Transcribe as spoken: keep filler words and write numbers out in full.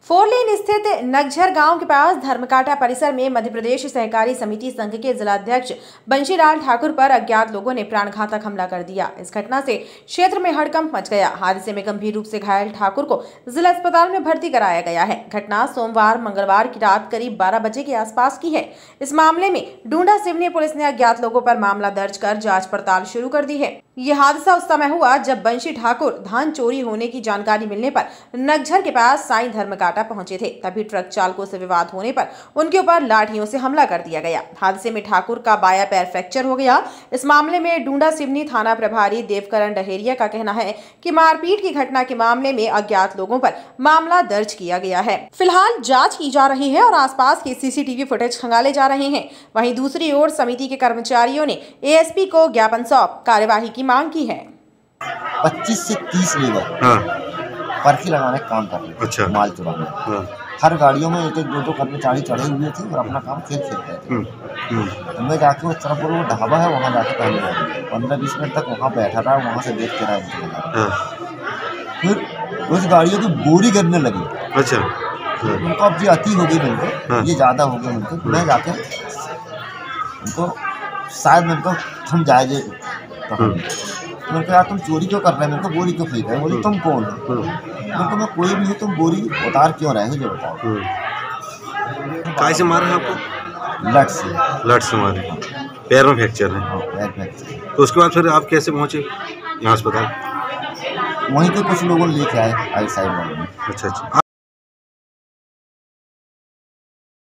Four lane स्थित नगझर गांव के पास धर्मकाटा परिसर में मध्य प्रदेश सहकारी समिति संघ के जिलाध्यक्ष बंशीलाल ठाकुर पर अज्ञात लोगों ने प्राणघातक हमला कर दिया। इस घटना से क्षेत्र में हड़कंप मच गया। हादसे में गंभीर रूप से घायल ठाकुर को जिला अस्पताल में भर्ती कराया गया है। घटना सोमवार मंगलवार की रात करीब बारह बजे के आसपास की है। इस मामले में डूंडा सिवनी पुलिस ने अज्ञात लोगों पर मामला दर्ज कर जाँच पड़ताल शुरू कर दी है। ये हादसा उस समय हुआ जब बंशी ठाकुर धान चोरी होने की जानकारी मिलने पर नगझर के पास साईं धर्मकाटा पहुंचे थे। तभी ट्रक चालकों से विवाद होने पर उनके ऊपर लाठियों से हमला कर दिया गया। हादसे में ठाकुर का बायां पैर फ्रैक्चर हो गया। इस मामले में डूंडा सिवनी थाना प्रभारी देवकरण डहेरिया का कहना है कि मारपीट की घटना के मामले में अज्ञात लोगों पर मामला दर्ज किया गया है। फिलहाल जाँच की जा रही है और आसपास के सीसीटीवी फुटेज खंगाले जा रहे हैं। वहीं दूसरी ओर समिति के कर्मचारियों ने एएसपी को ज्ञापन सौंप कार्यवाही की मांग की है। पच्चीस से तीस लेबर हाँ। पर्ची लगाने का काम कर रहे थे। अच्छा। माल चुराने। हाँ। हर गाड़ियों में एक एक दो दो कर्मचारी चढ़े हुए थे और अपना काम खेल खेल रहे थे। मैं जाके उस तरफ वो ढाबा है वहाँ जाके पहले पंद्रह बीस मिनट तक वहाँ बैठा रहा, वहाँ से देखते रहा उनके नज़ारा। फिर उस गाड़ियों की बोरी गिरने लगी। अच्छा। उनको अब जी अति हो गई मिलकर। हाँ। ये ज़्यादा हो गया मिलकर। मैं जाके उनको शायद मेरे को हम जाए मैंने कहा तुम चोरी क्यों कर रहे हैं, मेरे को बोरी क्यों फेंक रहे हो? बोली तुम कौन हो? मेरे को मैं कोई भी हूँ, तुम बोरी उतार क्यों रहे हो जो बताओ। काय से मारे हैं आपको? लट से। लट से मारे। पैर में फ्रैक्चर है। हाँ, पैर फ्रैक्चर। तो उसके बाद फिर आप कैसे पहुँचे यहाँ अस्पताल? वहीं पे कुछ लोगों ने लेके आए आई साइड वालों ने। अच्छा अच्छा।